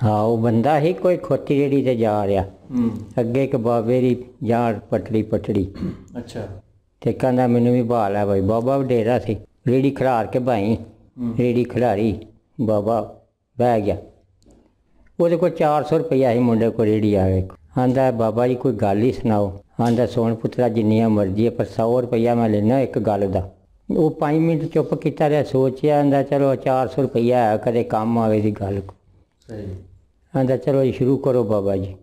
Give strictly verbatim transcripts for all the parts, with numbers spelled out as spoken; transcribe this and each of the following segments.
हाँ वो बंदा ही कोई खोती रेड़ी ते जा रहा अगे एक बाबे की जान पटड़ी पटड़ी अच्छा ते कहंदा मैनू भी बहाल है भाई बाबा डेरा सी रेड़ी खिलार के भाई रेड़ी खिलारी बाबा बह गया वो कोई चार सौ रुपया ही मुंडे को रेड़ी आए आंदा बाबा जी कोई गल ही सुनाओ आंदा सोन पुत्रा जिन्नियां मर्जी है पर सौ रुपया मैं लेना एक गल का वो पाँच मिनट चुप किया रहा सोचिया आंदा चलो चार सौ रुपया है कदे काम आवे दी गल आंदा चलो शुरू करो बाबा जी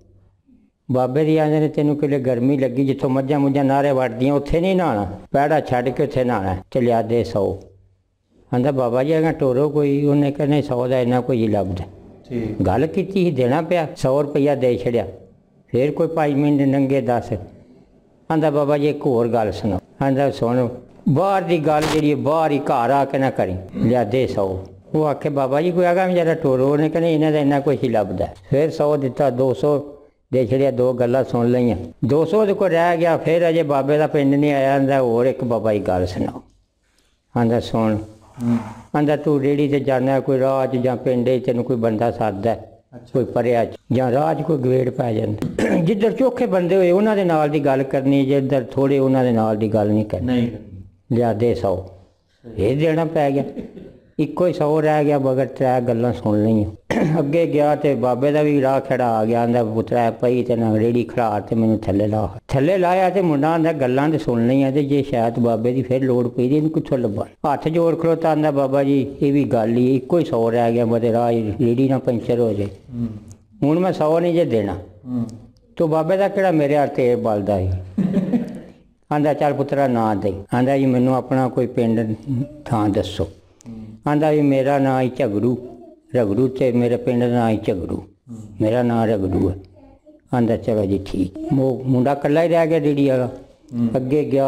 बाबे दी आंदे ने तेनों किले गर्मी लगी जिथों मझां मुझां नारे वड़दियां उत्थे नहीं नहाना पैड़ा छड्ड के उत्थे नहाना चलिया दे सौ आंदा बाबा जी अगर टोरो कोई उन्हें कहने सौ का इन्ना कोई लभदा गल की ही देना पिया सौ रुपया दे छड़िया फिर कोई पाँच मिनट नंगे दस आंदा बाबा जी एक होर गल सुनो आंदा सुन बाहर की गल जी बाहर ही घर आके ना करी लिया दे सौ वो आखे बाबा जी कोई आगा जरा टोरो उन्हें कहने इन्हें इन्ना कुछ ही लभदा फिर सौ दिता दो सौ दे छड़िया दो गल्लां सुन लईयां दो सौ को रह गया फिर अजे बाबे का पिंड नहीं आया आंदा होर एक बाबा की गल सुनाओ आंदा सुन आंदा तू रेड़ी ते जाना कोई राह च जां पिंड तेन कोई बंदा सददा कोई परिया जां राह च कोई गवेड़ पै जांदा जिधर चोखे बंदे होए उन्हां दे नाल दी गल करनी जिधर थोड़े उन्हां दे नाल दी गल नहीं करनी लिया दे सौ ये देना पै गया इको ही सौ रह गया मगर त्रै गल्लां सुन लईयां अगे गया तो बाबे का भी राह खड़ा आ गया आंदा पुत्रा पई ते ना रेड़ी खड़ार ते मैनू थल्ले ला थल्ले लाया तो मुंडा आंदा गल्लां ते सुन लईयां ते जे शायद बाबे की फिर लोड़ पई दी कित्थों लब्भा हत्थ जोड़ खड़ोता आंदा बाबा जी ये भी गल ही इको ही सौ रह गया मते राह रेड़ी ना पंचर हो जाए हुण मैं सौ नहीं जे देना तो बाबे का किहड़ा मेरे हाथ तेल बलदा ही आंदा चल पुत्रा ना दे आंदा जी मैनू अपना कोई पिंड थां दसो आंदा भी मेरा नाम ही झगड़ू रगड़ू ते मेरे पिंड का नाम ही झगड़ू मेरा नाम रगड़ू है आंदा चलो जी ठीक वो मुंडा कल्ला ही रह गया रेड़ी वाला अगे गया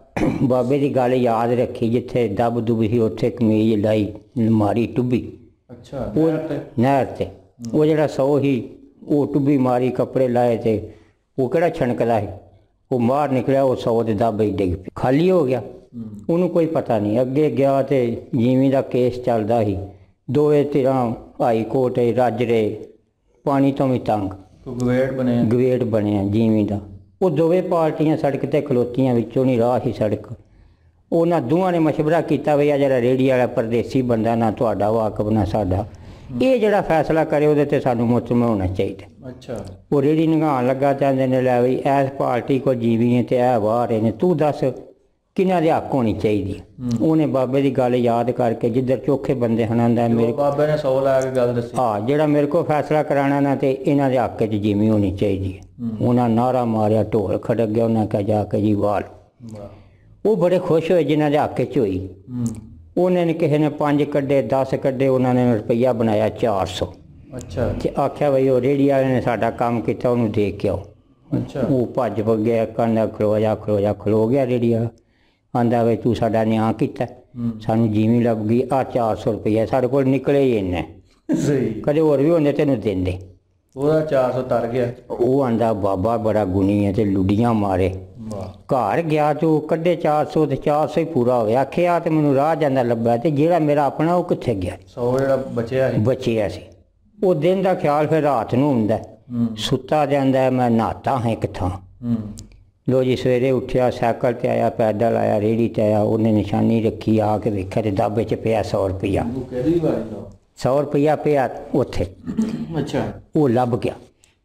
बाबे की गल याद रखी जिथे दब दुब ही उत्थे कमीज लाई मारी टुब्बी अच्छा वो नहर ते वो जड़ा सौ ही वो टुब्बी मारी कपड़े लाए थे वो किहड़ा छनकदा ही वो बाहर निकलिया वो सौ के दब ही डिग पई खाली हो गया उन्होंने कोई पता नहीं अगे गया तो जिमी का केस चलता ही दोवे धिरां हाई कोर्ट राजरे पानी तो भी तंग गवेड़ बने गवेड़ बने जिमी का वो दोवे पार्टियां सड़क ते खलोतियां विचों नहीं राह ही सड़क उन्होंने दोवां ने मशवरा किया भी आ जरा रेड़ी वाला परदेसी बंदा ना तुहाडा वाकफ ना साडा ये जड़ा फैसला करे उहदे ते सानू मुतम होना चाहिए अच्छा वो रेड़ी नंगाण लगा चाहते ने लै बई इस पार्टी को जीवी है तो यह बाहर ने तू दस किन्ना दे हक होनी चाहिए उन्हें बाबे की गल याद करके जिधर चोखे बंदे हैं आंदा मेरे बाबे ने सौ ला के गल दसी हाँ जेड़ा मेरे को फैसला कराना ना तो इन्हां दे हक च जिमी होनी चाहिए उन्हें नारा मारिया ढोल खड़क गया उन्हें कहा जाके जी वाल वो बड़े खुश होए जिन्हां दे हक च होई उन्होंने किसी ने पाँच कड्डे दस कड्डे उन्होंने रुपया बनाया चार सौ अच्छा ते आख्या बई वो रेड़ी वाले ने साडा काम किया उन्होंने देख के आओ अच्छा वो भज गया कहना खलो जा खलो जा खलो गया रेड़ी वाला आंदा बई तू साडा न्याय किया सानू जिमी लभ गई आ चार सौ रुपया साढ़े को निकले ही इन्ने सही कदे होर भी होंदे तेनू देंदे ओहदा चार सौ तर गया वो आंदा बाबा बड़ा गुणी है ते लुडियां मारे घर गया तो कड्डे चार सौ तो चार सौ ही पूरा हो आखिया तो मैनू राह जांदा लभा तो जेड़ा मेरा अपना वो कित्थे गया सौ जेड़ा बचिया सी बचिया सी वो दिन का ख्याल फिर रात नूं हुंदा सुता जांदा मैं नहाता हाँ एक थां लो जी सवेरे उठिया सैकल ते आया पैदल आया रेड़ी ते आया उन्हें निशानी रखी आके वेख्या ते दाबे च पिया सौ रुपया सौ रुपया पिया उत्थे अच्छा वो लभ गया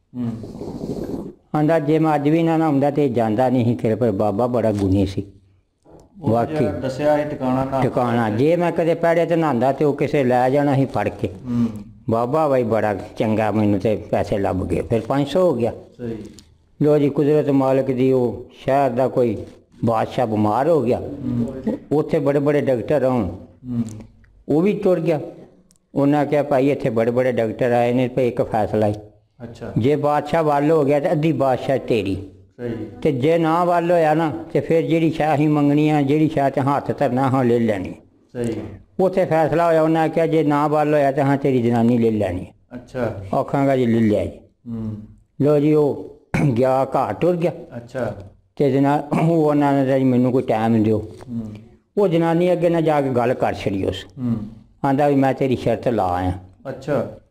आंदा जे मैं अज भी ना हुंदा ते जांदा नहीं फिर पर बाबा बड़ा गुणी सी वाकई दस्सिया ठिकाना ठिकाना जे मैं कदे पैड़े ते नहांदा ते वो किसे लै जाना ही फड़ के बाबा भाई बड़ा चंगा मैनू ते पैसे लभ गए फिर पाँच सौ हो गया लो जी कुदरत मालिक दी वो शहर का कोई बादशाह बीमार हो गया उत्थे बड़े बड़े डॉक्टर आउन वो भी टुर गया उन्हें क्या भाई इत्थे बड़े बड़े डॉक्टर आए ने भाई एक फैसला ही अच्छा जे बादशाह वल हो गया तो अद्धी बादशाह तेरी ते जे ना वल होया ना तो फिर जी शाह ही मंगनी है जी शाह ते हाथ धरना हाँ ले लैनी उत्थे फैसला होया उन्हें आख्या जे ना वल होया तो हाँ तेरी जनानी ले लैनी अच्छा आखांगा जी ले लिया जी लो जी वो गया घर टुर गया अच्छा ते जना उन्होंने मैनू कोई टाइम दिओ वो जनानी अगे ना जाके गल कर छड़ी उस आंदा भी मैं तेरी शर्त ला आया अच्छा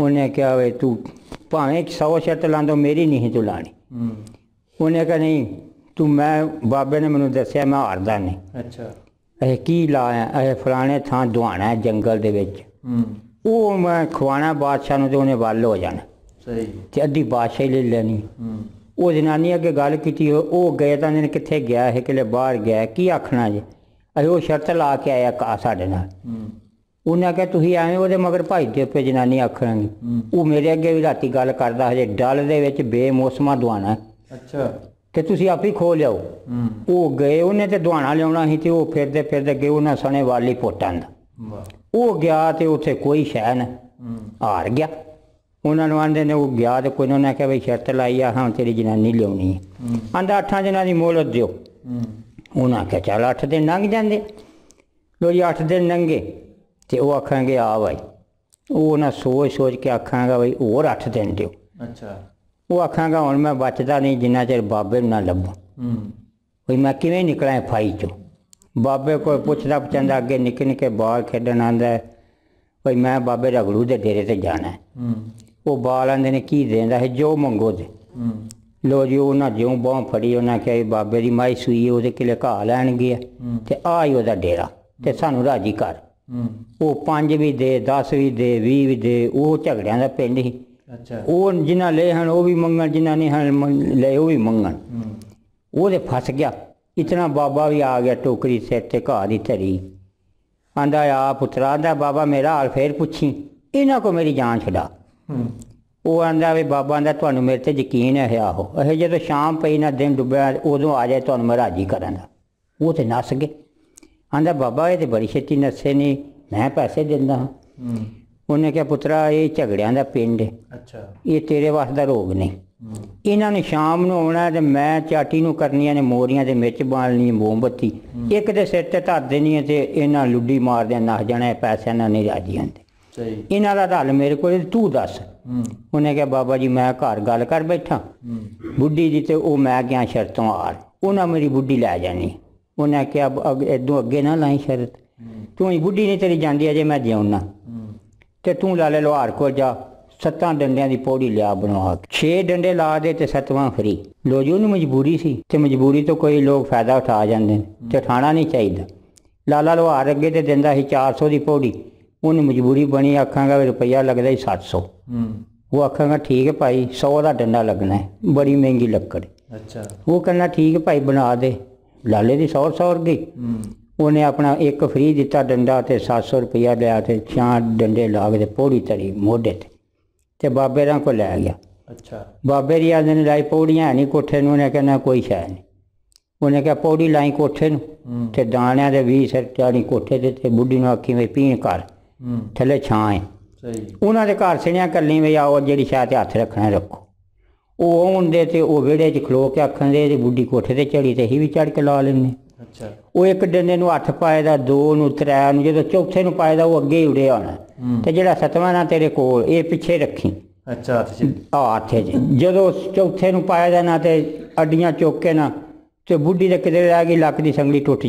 उन्हें क्या वे तू भावें सौ शर्त लांदो मेरी नहीं तू लानी। उन्हें कहा नहीं तू मैं बाबे ने मैनू दसिया मैं हारदा नहीं। अच्छा अह की लाया अह फलाने थां दुआना है जंगल दे विच वो मैं खवाना बादशाह नूं ते उन्हें वल हो जाना सही ते अद्धी बादशाही ले लैनी। वो जनानी अगे गल की वो गए तो उन्हें कित्थे गया है कि बाहर गया की आखना जे अरे वो शर्त ला के आया का साडे नाल। उन्हें कहा तुसीं एवें वो मगर भाई दे पे जनानी आखणगी वो मेरे अगे भी राती गल करदा हजे डल दे विच बेमौसमा दुआना। अच्छा ते तुसीं आप ही खो लियाओ। वो गए उन्हें ते दुआना लियाउणा सी ते वो फिरदे फिरदे गए उन्हें सने वाली पोटां दा वो गया ते उत्थे कोई शै न हार गया। उन्होंने आंदे ने वो गया तो कोई उन्हें कहा भाई शर्त लाई आ हाँ तेरी जनानी लियानी है। आंदा अठां दिनां दी मोहलत दिओ। उन्हें आख्या चल अठ दिन लंघ जाते। लो जी अठ दिन लंघे तो वह आखेंगे आ भाई वो ना सोच सोच के आखांगा भाई होर अठ दिन दिओ। अच्छा वो आखांगा हुण मैं बचदा नहीं जिन्ना चिर बाबे ना लभा भाई मैं किवें निकला फाई चो। बाबे को पुछदा पुछदा अगे निक्के निक्के बाल खेडन आंदा है भाई मैं बाबे रगड़ू दे डेरे ते जाना है। वो बाल आंदे ने की देंदा है जो मंगो दे। लो जी उन्हें ज्यों बांह फड़ी उन्हें क्या बाबे की माई सूई है वो किले घा लैन गया तो आ ही वह डेरा तो सानू राजी कर। वो पाँच भी दे दस भी दे भी भी दे वो झगड़िया का पिंड ही। अच्छा वो जिन्हें ले हैं वो भी मंगन जिन्हें नहीं हैं ले वो भी मंगन। वो तो फस गया इतना बाबा भी आ गया टोकरी सिर ते घा की धरी आंदा आ पुत्रा आंदा बाबा मेरा हाल फिर पुछी इन्हों को मेरी जान छड़ा। वो आंदा भी बाबा आंदा तुहानू मेरे ते यकीन है आहो अहे जो शाम पई ना दिन डुब्बिया उदों आ जाए तुहानू मैं राजी करांगा। वो तो नस गए आंदा बाबा ये तो बड़ी छेती नसे नहीं मैं पैसे दिंदा हाँ। उन्हें क्या पुत्रा ये झगड़िया का पिंड है। अच्छा ये तेरे वास का रोग नहीं इन्होंने शाम को आना तो मैं चाटी नूं करनिया ने मोरियां ते मिर्च बालनी मोमबत्ती एक तो सिर ते धर देनी है तो इन्हें लुड्डी मारदे नस जाना पैसों नाल नहीं राजी आते। इन्हों का हल मेरे को तू दस। उन्हें क्या बाबा जी मैं घर गल कर बैठा बुढ़ी जी तो वो मैं गया शर्तों हार उन्हें मेरी बुढ़ी लै जानी। उन्हें क्या इदों अगे ना लाई शरत तू ही बुढ़ी नहीं तेरी जाती अजे मैं जिउना तो तू ला ले लोहार को जा सत्तां डंडिया की पौड़ी लिया बनवा छे डंडे ला दे तो सतवां फ्री। लो जी उन्हें मजबूरी सी तो मजबूरी तो कोई लोग फायदा उठा जाते हैं तो उठाना नहीं चाहिए। लाला लोहार अगे तो दिंदा सी चार सौ की पौड़ी उन्हें मजबूरी बनी आखांगा रुपया लगता ही सत्त सौ। वो आखांगा ठीक है भाई सौ का डंडा लगना है बड़ी महंगी लक्कड़। अच्छा वो कहना ठीक है भाई बना दे लाले की सौ सौ गई। उन्हें अपना एक फ्री दिता डंडा तो सत्त सौ रुपया लिया तो चार डंडे ला के पौड़ी तरी मोढे ते बाबे रा को लै गया। अच्छा बाबे दी आदमी ने लाई पौड़ियां है नहीं कोठे नूं उन्हें कहना कोई शै नहीं। उन्हें क्या पौड़ी लाई कोठे नूं ते दाणियां दे भी सिर चाली कोठे ते बुढ़ी नूं आखी वे पीण कर थले छां है। उन्होंने दे घर सुनिया कली भी आओ जी शायद हथ रखना रखो वो आउंदे तो वह विहड़े च खलो के आखन दे बुढ़ी कोठे ते चढ़ी तो अं भी चढ़ के ला लें। अच्छा वो एक डंडे नूं हथ पाए दा दो नूं त्रै नूं जो चौथे नूं पाए दा वो अगे ही उड़िया होना तो जिहड़ा सतवां ना तेरे कोल ये पिछे रखी। अच्छा हथ च जो चौथे नूं पाए दा ना तो अड्डियां चुक के ना तो बुढ़ी तो किते रह गई लक की संगली टुट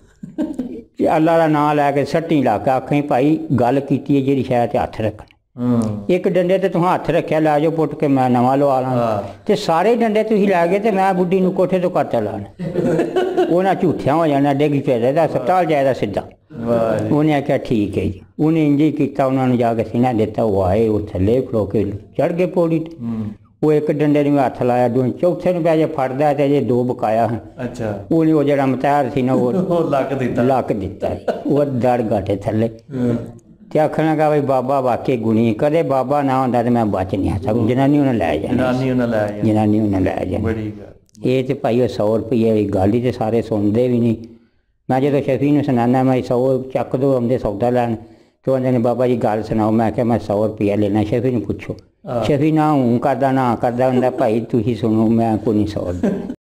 जाएगी। अल्लाह का नाम लैके सट्टी ला के आखी भाई गल की जी शायद हथ रखना एक डंडे ते तुहां हथ रखिया लै जाओ पुट के मैं नवा लवा ला ते सारे डंडे तुसीं लै गए तो मैं बुढ़ी नूं कोठे तो करता लाना उन्हें झूठिया हो जाना डिग पेदा हस्पताल जाए सीधा। उन्हें आख्या ठीक है जी उन्हें इंज ही किया उन्होंने जाके सीना दिता वो आए वो थले खलो के चढ़ गए पौड़ी वो एक डंडे में हथ लाया दो चौथे में पै जे फटदा तो अजे दो बकाया। अच्छा उन्हें वो जरा मतैर सी ना वो लक दिता लक दिता वो दड़ गाटे थले ते आखन लगा भाई बाबा वाकई गुणी कदे बाबा ना होंदा तो मैं बच नहीं सकूँ जनानी उन्हें लै जाना जनानी उन्हें लै जाना। ये तो भाई सौ रुपये गल ही तो सारे सुनते भी नहीं। मैं जो शफी ने सुनाना मैं सौ चक दो आते सौदा लैन तो आते ने बाबा जी गल सुनाओ मैं क्या मैं सौ रुपया लेना शफी ने पुछो शफी ना हूँ करदा ना करदा हुंदा भाई तुसीं सुनो मैं कोई नहीं सौ